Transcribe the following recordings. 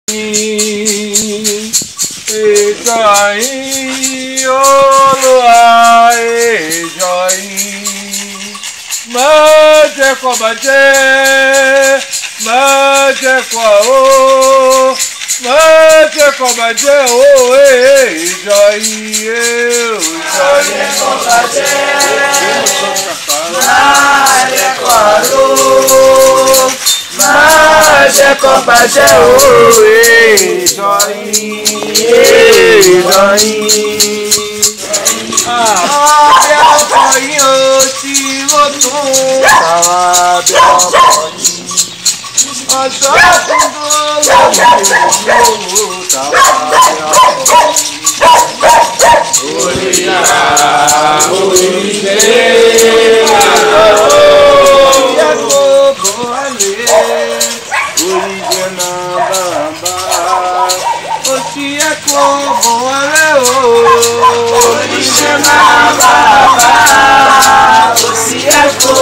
Ejoin, Olua, Ejoin, Maje Kobaje, Maje Kwao, Maje Kobaje, oh, Ejoin, Ejoin Kobaje, Maje Kwao. Maje Kobaje, oh, Ejoin, Ejoin. Abe ọkọyin o tí ó tún tàwa abe ọkọyin. Ọ̀sọ́ tuntun lọ́wọ́ tàwa abe ọkọyin. Oríyá orílẹ̀ yẹ kó bọ̀ wálé. Oríyá náà bàbá. Òsì yẹ kó bọ̀ wálé o. Oríṣẹ́ máa bàbá, òsì ẹ̀kọ́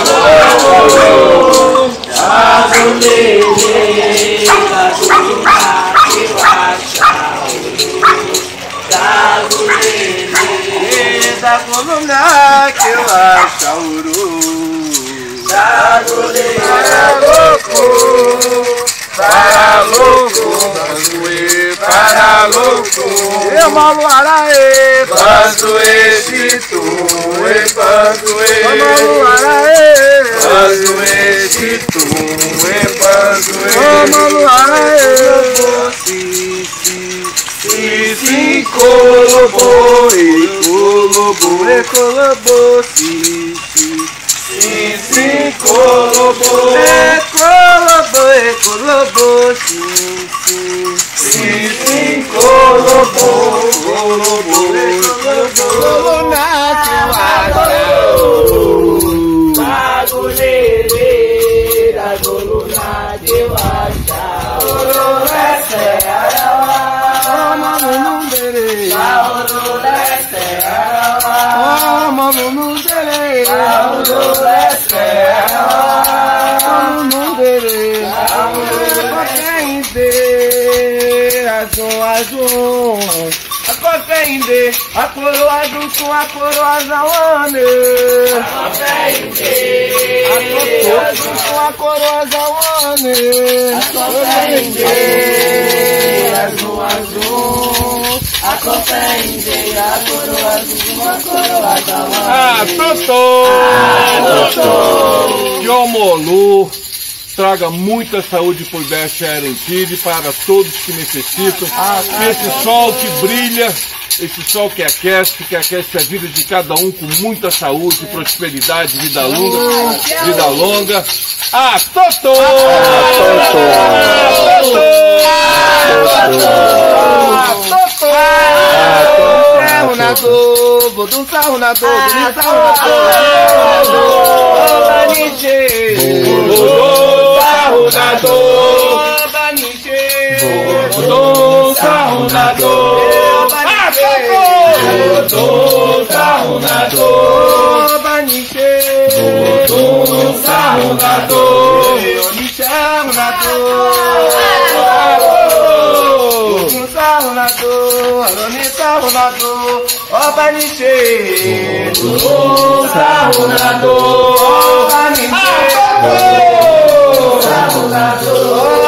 àwọ̀ Dagolele, Dagoluna kí wá ṣàwòrò. Dagolele, Dagoluna kí wá ṣàwòrò. Dagolele, Paraloko, Paraloko, Paraloko. Malu arae, Pazuê, Chito, Pazuê. Malu arae, Pazuê, Chito, Pazuê. Malu arae, Sisi, Colobo, Ecolobo, Ecolobo, Sisi, Colobo, Ecolobo, Ecolobo, Sisi, Colobo. Dagolele, Dagoluna de Wacha, Orolese Arawa, Omalunundere, Orolese Arawa, Omalunundere, Orolese Arawa, Omalunundere, Orolese Azul. Akọ́fẹ́yìndé, akoroadu tún akoroazawane. Akọ́fẹ́yìndé, akoroadu tún akoroazawane. Akọ́fẹ́yìndé, azul. Akọ́fẹ́yìndé, akoroadu tún akoroazawane. Totô! Yomolu, traga muita saúde por Beth Arantide para todos que necessitam. Esse sol que brilha, esse sol que aquece a vida de cada um com muita saúde, prosperidade, vida longa. Totô! Oba